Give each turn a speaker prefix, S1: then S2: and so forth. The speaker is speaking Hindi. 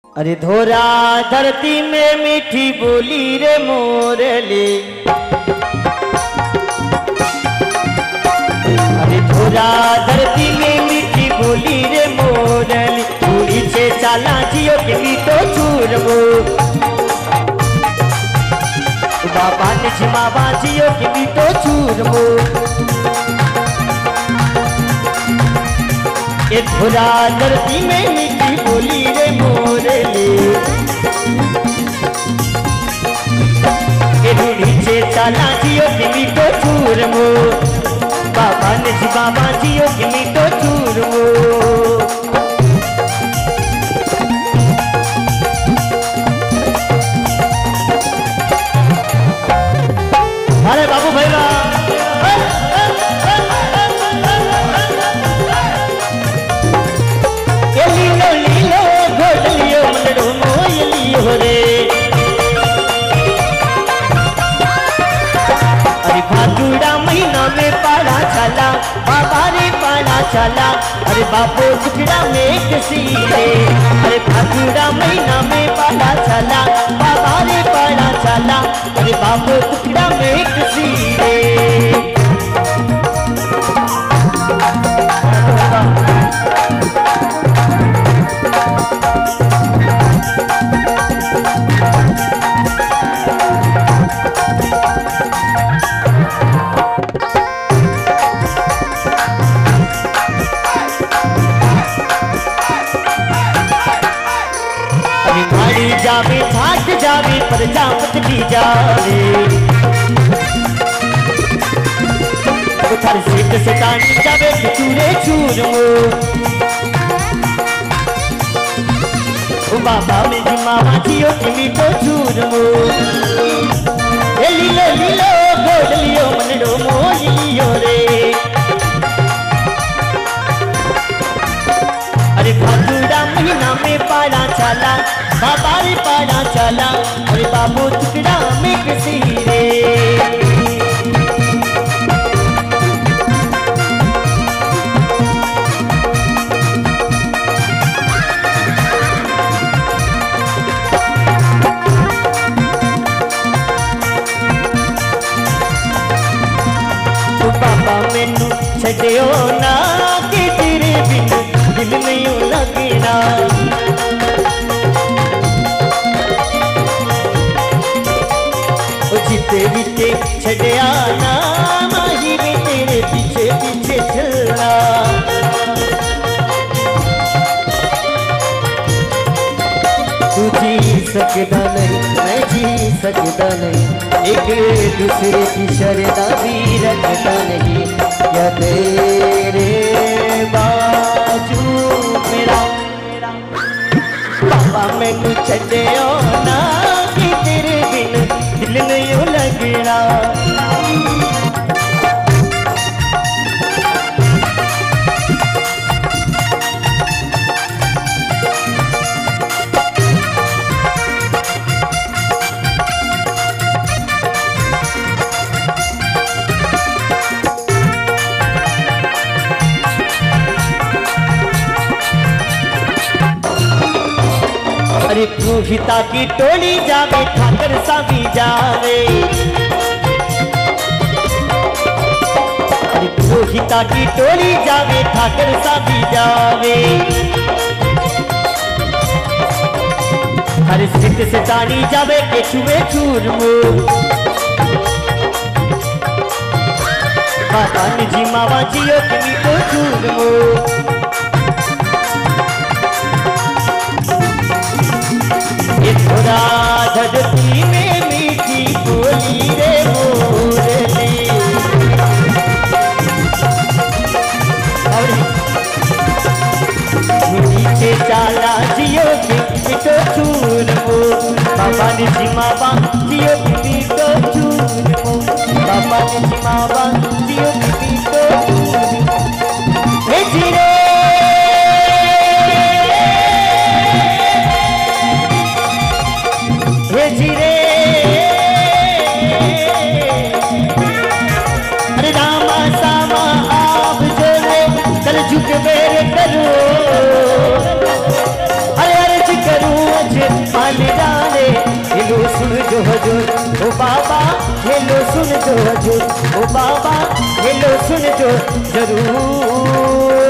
S1: अरे धोरा धरती में मीठी बोली रे मोरली, अरे धोरा धरती में मीठी बोली रे मोरली, पूरी छे चाला जियो के मीठो चूरमो, बाबा ने छिमावा जियो के मीठो चूरमो। ये धोरा धरती में मीठी बोली रे मोरली, ये रूढ़ी छे चाला जियो के मीठो चूरमो, बाबा ने बाबा जियो के मीठो चूरमो। अरे बाबू भैया लीलो लीलो घोटलियो मनडो मोयलियो रे, अरे भादुड़ा महीना में पाड़ा चला बाबा रे पाड़ा चला, अरे बाबू टुकड़ा में किसी रे, अरे भादुड़ा महीना में पाड़ा चला बाबा रे पाड़ा चला, अरे बाबू टुकड़ा में किसी रे। जावे भाग जावे पर जामत भी जावे, उधर सीट से टानी जावे चूरे चूरमो, बाबा में मामा जियो के मीठो चूरमो। लीलो लीलो घोटलियो मनडो मोयलियो रे, अरे भादुड़ा महीना में पाड़ा चला बाबा रे पाड़ा चला, अरे बाबू टुकड़ा में किसी रे। बाबा मैनू छड्डियो ना कि तेरे बिन दिल नहीं लगना, जिते बीते छड़िया ना माही में तेरे पीछे पीछे चलना, तू जी सकता नहीं मैं जी सकता नहीं, एक दूसरे की शर्ता भी रखता नहीं, या तेरे बाजू मेरा बाबा मैनू छड्डियो ना कि तेरे बिन दिल नहीं लगना। अरे पुरोहिता की टोली जावे ठाकर सा भी जावे, अरे पुरोहिता की टोली जावे ठाकर सा भी जावे, हर सिद्ध से तानी जावे के छुए चूरमो, बाबा ने जी मावा जियो के मीठो चूरमो। धोरा धरती में मीठी बोली रे मोरली, नीचे चाला जियो के मीठो चूरमो, बाबा ने जिमावा जियो के मीठो चूरमो, बाबा ने जिमावा जियो के मीठो चूरमो। हे जीरे जीरे अरे रामा सामा आप जो कल झुक बेर करो, अरे अर्ज करूं मान डाले। हेलो सुन जो हजूर ओ बाबा, हेलो सुन जो हजूर ओ बाबा, हेलो सुन जो जरूर।